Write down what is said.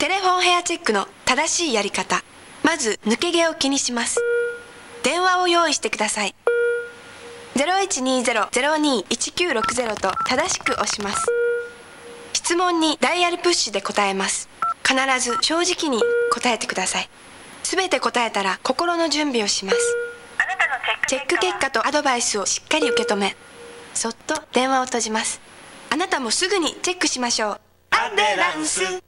テレフォンヘアチェックの正しいやり方。まず抜け毛を気にします。電話を用意してください。0120-02-1960と正しく押します。質問にダイヤルプッシュで答えます。必ず正直に答えてください。すべて答えたら心の準備をします。チェック結果とアドバイスをしっかり受け止め、そっと電話を閉じます。あなたもすぐにチェックしましょう。アデランス。